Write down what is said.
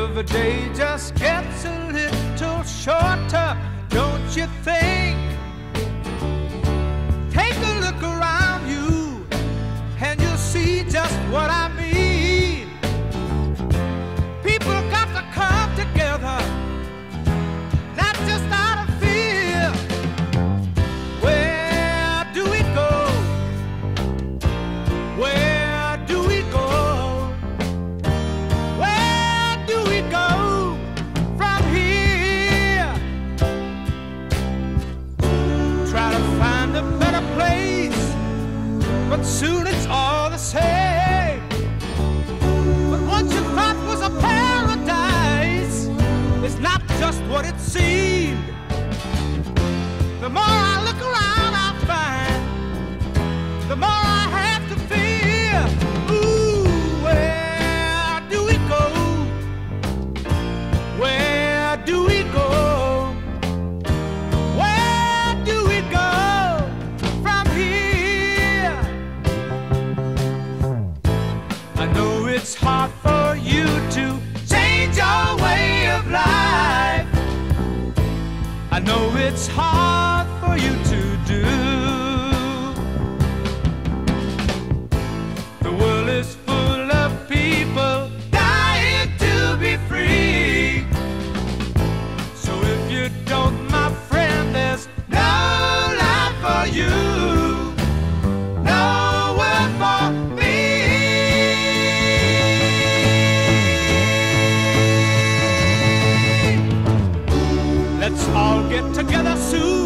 every day just gets a little shorter, don't you think? Take a look around you and you'll see just what I mean. People got to come together, not just out of fear. Where do we go? Where do we go? Where do we go from here? Try to find a better place, but soon it's all the same. But what you thought was a paradise is not just what it seemed. The more I look around, I find the more I have to fear. Ooh, where do we go? Where do we go? Where do we go from here? I know it's hard for you to change your way of life. I know it's hard for you to do. The world is full of people dying to be free. So if you don't, my friend, there's no life for you, no world for me. Let's all get together soon.